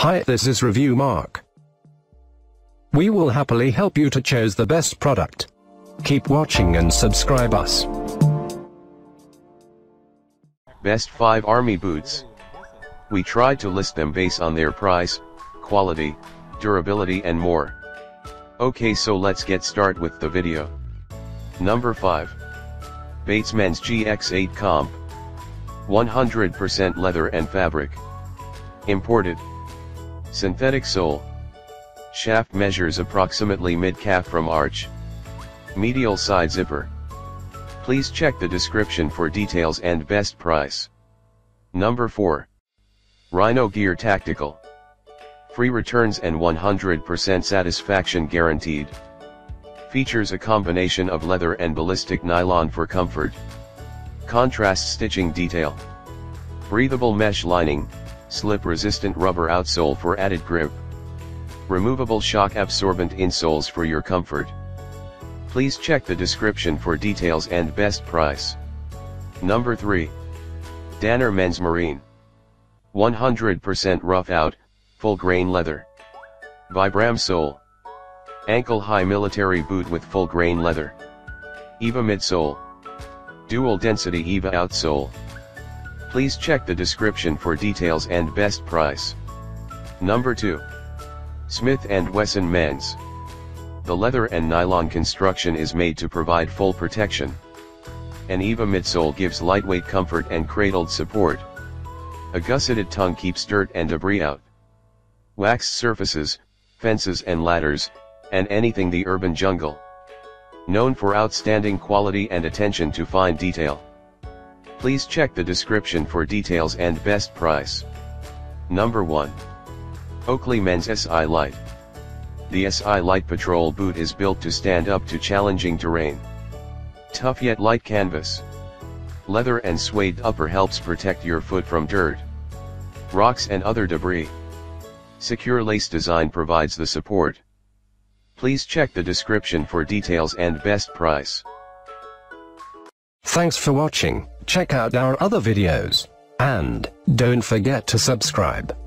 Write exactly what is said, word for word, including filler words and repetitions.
Hi, this is Review Mark. We will happily help you to choose the best product. Keep watching and subscribe us. Best five Army Boots. We tried to list them based on their price, quality, durability and more. Okay, so let's get started with the video. Number five. Bates Men's G X eight Comp. one hundred percent leather and fabric. Imported. Synthetic sole. Shaft measures approximately mid-calf from arch. Medial side zipper. Please check the description for details and best price. Number four. Ryno Gear Tactical. Free returns and one hundred percent satisfaction guaranteed. Features a combination of leather and ballistic nylon for comfort. Contrast stitching detail. Breathable mesh lining, slip-resistant rubber outsole for added grip. Removable shock-absorbent insoles for your comfort. Please check the description for details and best price. Number three. Danner Men's Marine. one hundred percent rough out, full grain leather. Vibram sole. Ankle high military boot with full grain leather. Eva midsole. Dual density Eva outsole. Please check the description for details and best price. Number two. Smith and Wesson Men's. The leather and nylon construction is made to provide full protection. An Eva midsole gives lightweight comfort and cradled support. A gusseted tongue keeps dirt and debris out. Waxed surfaces, fences and ladders, and anything the urban jungle. Known for outstanding quality and attention to fine detail. Please check the description for details and best price. Number one. Oakley Men's S I Light. The S I Light Patrol boot is built to stand up to challenging terrain. Tough yet light canvas. Leather and suede upper helps protect your foot from dirt, rocks and other debris. Secure lace design provides the support. Please check the description for details and best price. Thanks for watching. Check out our other videos. And don't forget to subscribe.